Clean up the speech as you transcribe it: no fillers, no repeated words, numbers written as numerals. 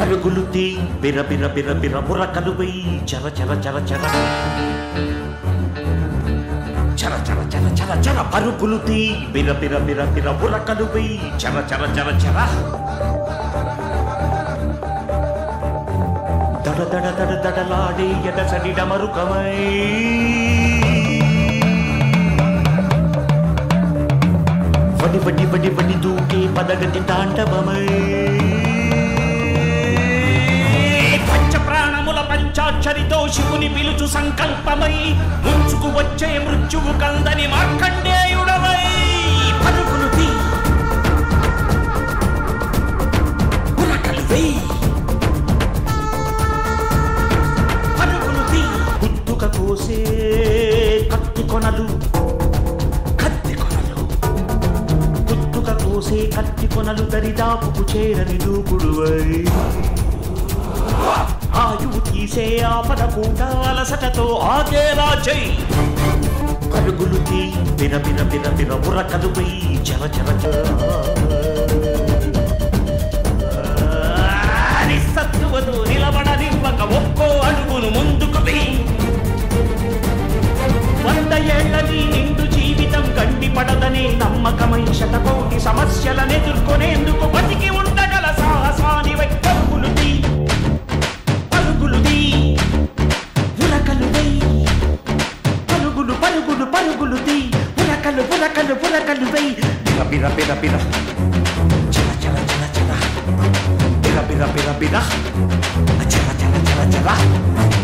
పరుగులు తీ బిర బిర బిర బిర బుర్రకలు వెయ్యి చర చర చర చర చర చర చర చర చర పరుగులు తీ బిర బిర బిర బిర బుర్రకలు వెయ్యి చర చర చర చర దడ దడ దడ దడలాడే ఎదసడి డమరుకమై వడి వడి వడి వడి దూకే పదగతి తాండవమై పంచప్రాణముల పంచాక్షరితో శివుని పిలుచు సంకల్పమై ముంచుకు వచ్చే మృత్యువు కందని మార్కండేయుడవై పరుగులు తీ ఉరకలు వెయ్యి పరుగులు తీ గుత్తుక కోసే కత్తి కొనలు కోసే కత్తి కొనలు దరిదాపుకు చేరని దూకుడువై ఆయువు తీసే ఆపద కూడా అలసటతో ఆగేలా చెయ్యి పరుగులు తీ బిర బిర బిర బిర ఉరకలు వెయ్యి చర చర నిస్సత్తువతో నిలబడనివ్వక ఒక్కో అడుగును ముందుకు వెయ్యి 100 ఏళ్ల నీ నిండు జీవితం గండి పడదనే నమ్మకమై శతకోటి సమస్యలను ఎదుర్కొనేందుకు బతికి ఉండగల సాహసానివై పరుగులు తీ పరుగులు తీ ఉరకలు వెయ్యి పరుగులు పరుగులు పరుగులు తీ ఉరకలు ఉరకలు ఉరకలు వెయ్యి బిర బిర బిర బిర చల చల చల చల బిర బిర బిర బిర చల చల చల చల